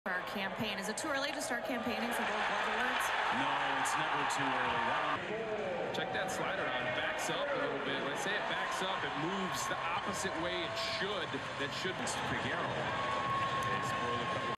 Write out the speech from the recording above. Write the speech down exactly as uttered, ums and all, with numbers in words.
Our campaign. Is it too early to start campaigning for Gold Glove Awards? No, it's never too early. That one. Check that slider out. It backs up a little bit. When I say it backs up, it moves the opposite way it should. That should be Figueroa.